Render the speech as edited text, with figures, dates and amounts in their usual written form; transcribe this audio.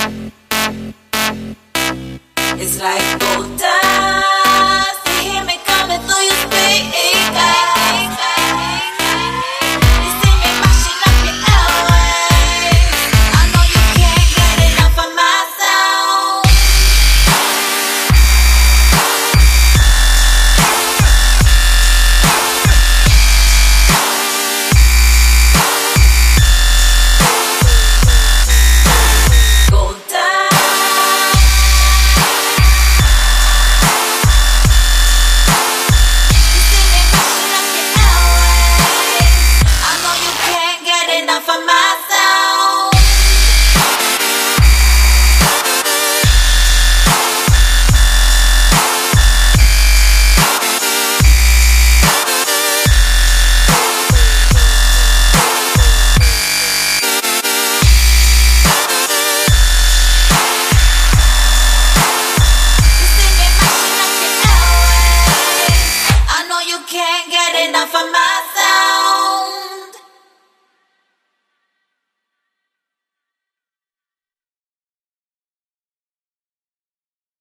It's like gold dust. You hear me coming through your speakers. You see me mashing up your airwaves. I know you can't get enough of my sound. Gold dust. You see me mashing up your airwaves. I know you can't get enough of my